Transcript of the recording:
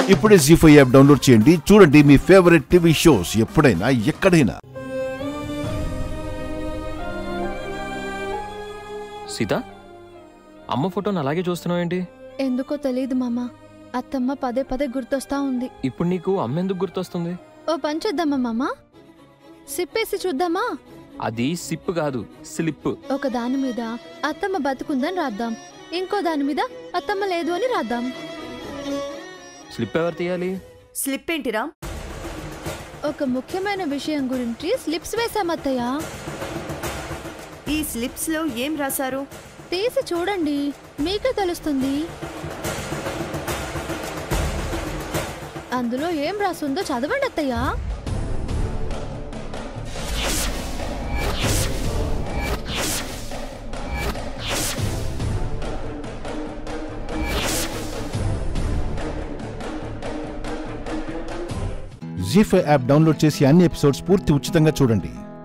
ఇప్పుడే జీ5 app download చేయండి. చూడండి మీ ఫేవరెట్ టీవీ షోస్ ఎప్పుడైనా ఎక్కడైనా. సీత, అమ్మ ఫోటోని అలాగే చూస్తున్నావు ఏంటి? ఎందుకో తెలియదు మామ, అత్తమ్మ పదే పదే గుర్తొస్తా ఉంది. ఇప్పుడు నీకు అమ్మ ఎందుకు గుర్తొస్తుంది? ఓ పని చేద్దామా మామ, సిప్పేసి చూద్దామా? అది సిప్ కాదు, స్లిప్. ఒక దాని మీద అత్తమ్మ బతుకుందని రాద్దాం, ఇంకో దాని మీద అత్తమ్మ లేదు అని రాద్దాం. స్లిప్ ఎవరు తీయాలి? స్లిప్ ఏంటిరా? ఒక ముఖ్యమైన విషయం గురించి స్లిప్స్ వేసామత్తయ్య. ఈ స్లిప్స్ లో ఏం రాశారు? తీసి చూడండి, మీకే తెలుస్తుంది. అందులో ఏం రాసుందో చదవండి అత్తయ్య. జీ5 యాప్ డౌన్లోడ్ చేసి అన్ని ఎపిసోడ్స్ పూర్తి ఉచితంగా చూడండి.